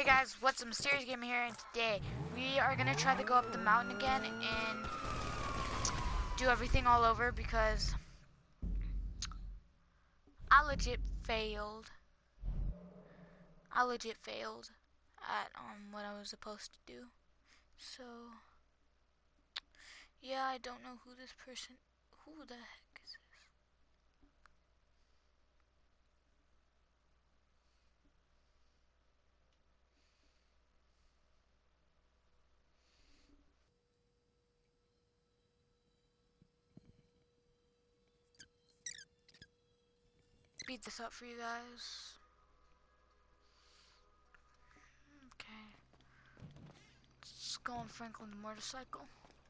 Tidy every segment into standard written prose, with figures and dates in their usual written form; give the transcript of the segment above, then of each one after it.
Guys, what's up? Mysterious Gamer here, and today we are gonna try to go up the mountain again and do everything all over because I legit failed. At what I was supposed to do. So yeah, I don't know who this person. Who the heck is this? Speed this up for you guys. Okay. Let's go on Franklin's motorcycle.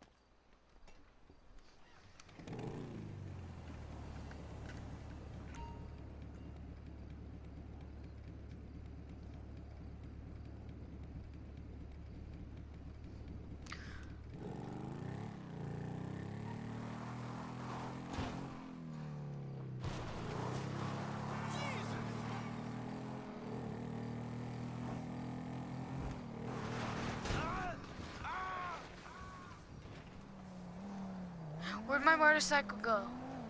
Where'd my motorcycle go?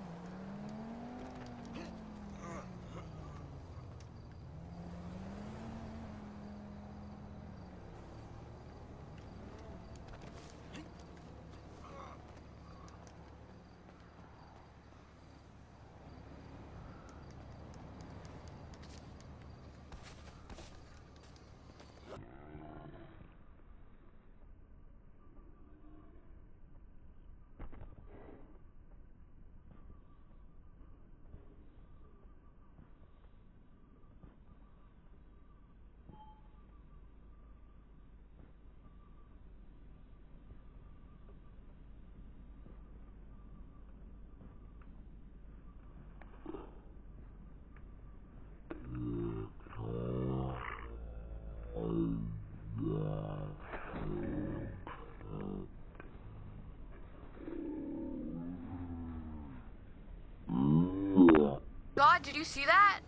God, did you see that?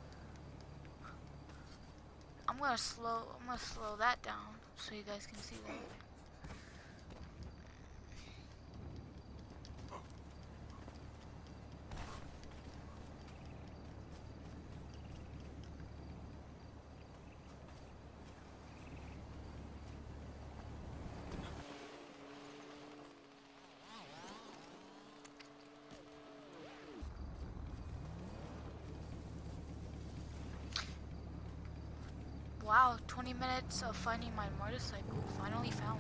I'm gonna slow that down so you guys can see that. Wow, 20 minutes of finding my motorcycle. Finally found.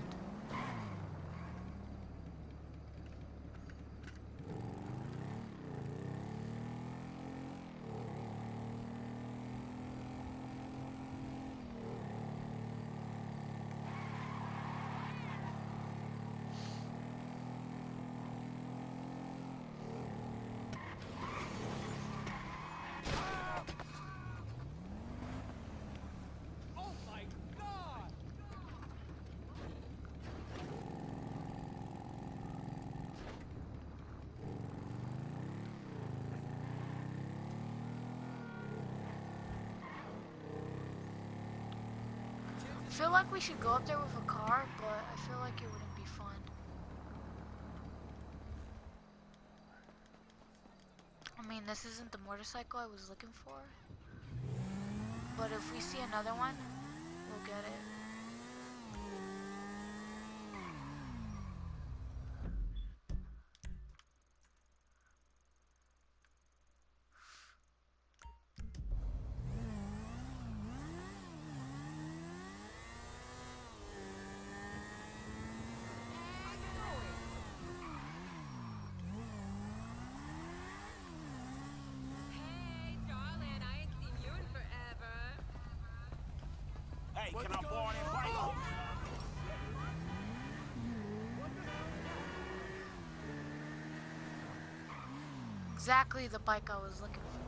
I feel like we should go up there with a car, but I feel like it wouldn't be fun. I mean, this isn't the motorcycle I was looking for. But if we see another one, we'll get it. Can I borrow that bike? Exactly the bike I was looking for.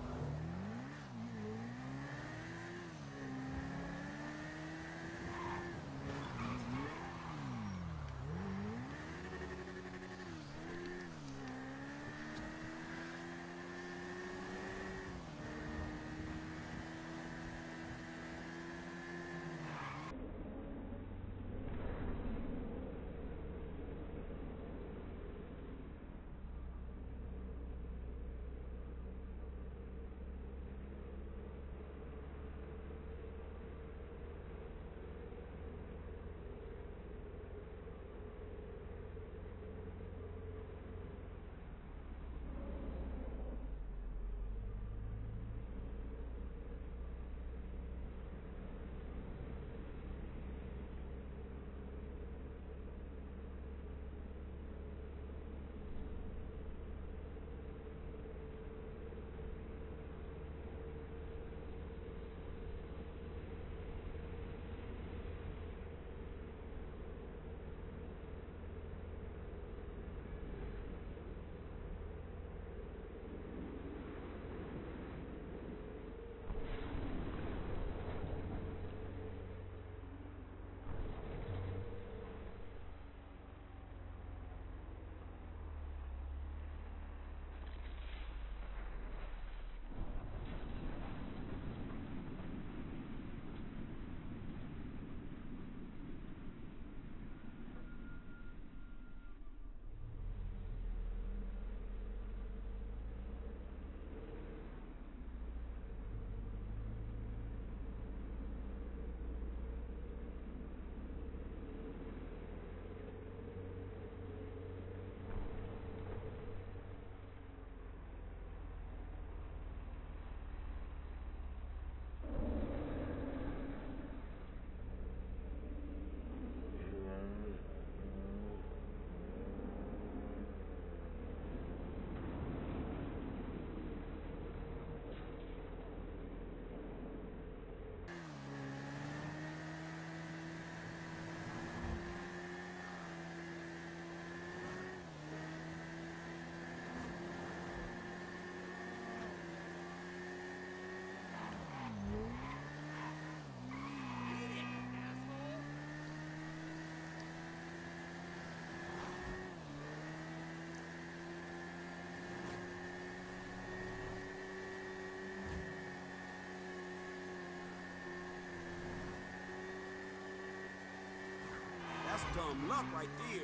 dumb luck right there.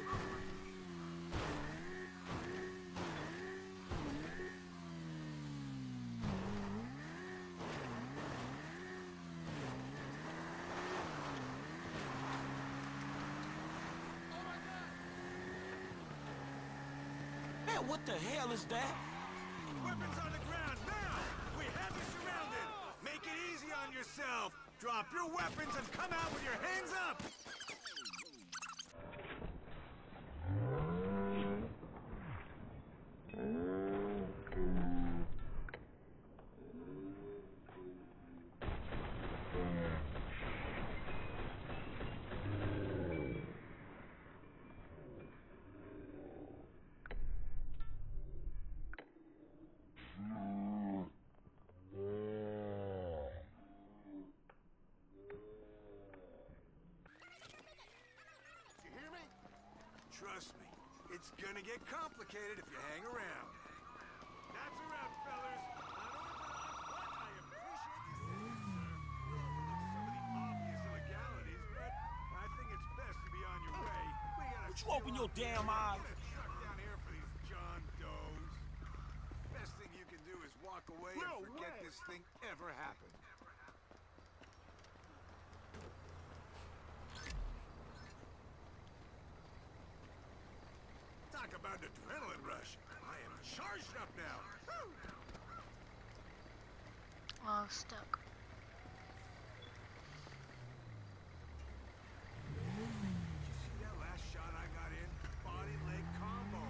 Man, what the hell is that? Weapons on the ground, now! We have you surrounded! Make it easy on yourself! Drop your weapons and come out with your hands up! Trust me, it's gonna get complicated if you hang around. That's a wrap, fellas. Not only for us, but I appreciate you saying we'll overlook some of the obvious illegalities, but I think it's best to be on your way. We gotta Would you open your damn eyes? Get a truck down here for these John Does. Best thing you can do is walk away and forget this thing ever happened. Talk about an adrenaline rush. I am charged up now. Woo! Oh, stuck. Did you see that last shot I got in? Body leg combo.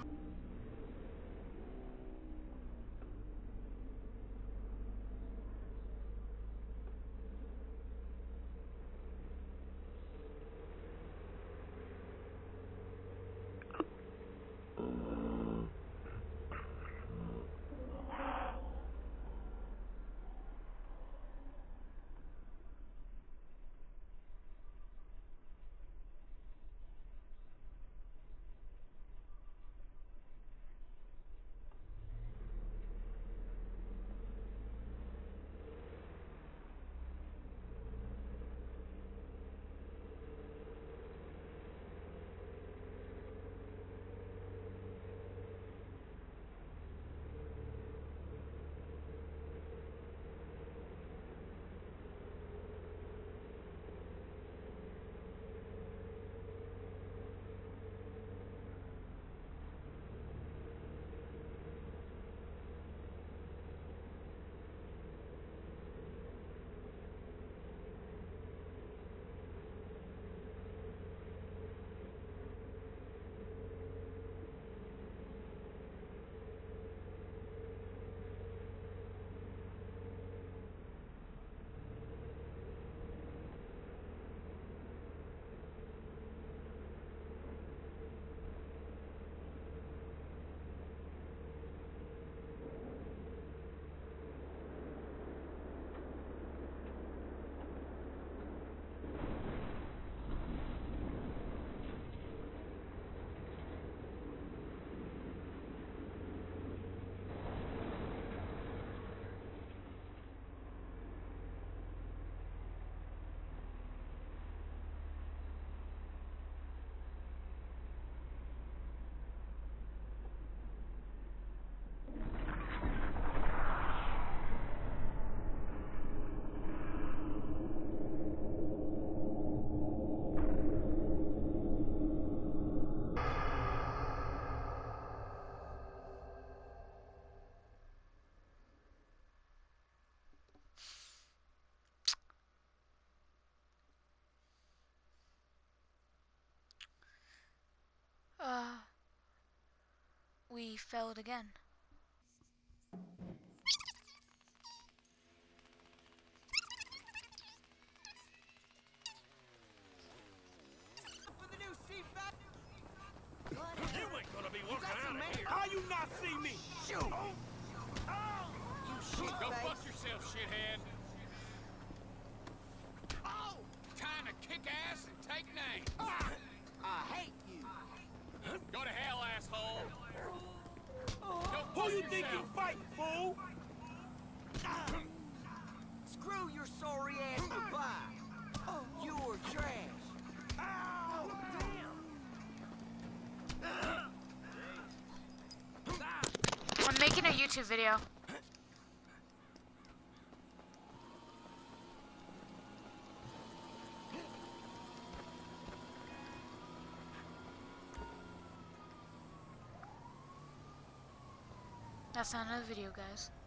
We failed again. For the new seatbelt. You ain't gonna be walking out of here. How you not see me? Shoot! You shit, Go face. fuck yourself, shithead. Oh! Time to kick ass and take names. I hate you. Go to hell, asshole. Go Who fuck you think you yourself. fighting, fool? Screw your sorry ass goodbye. You're trash. Ow! Damn! YouTube video. That's not another video, guys.